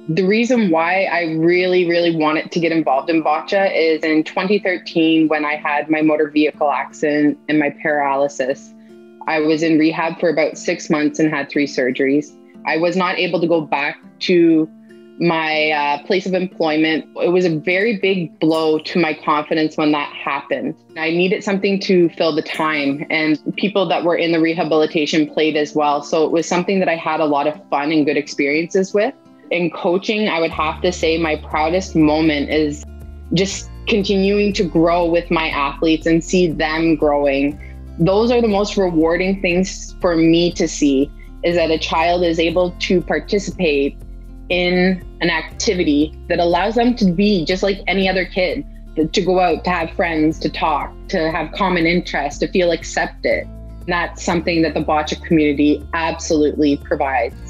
The reason why I really, really wanted to get involved in bocce is in 2013, when I had my motor vehicle accident and my paralysis. I was in rehab for about 6 months and had 3 surgeries. I was not able to go back to my place of employment. It was a very big blow to my confidence when that happened. I needed something to fill the time, and people that were in the rehabilitation played as well. So it was something that I had a lot of fun and good experiences with. In coaching, I would have to say my proudest moment is just continuing to grow with my athletes and see them growing. Those are the most rewarding things for me to see, is that a child is able to participate in an activity that allows them to be just like any other kid, to go out, to have friends, to talk, to have common interests, to feel accepted. And that's something that the bocce community absolutely provides.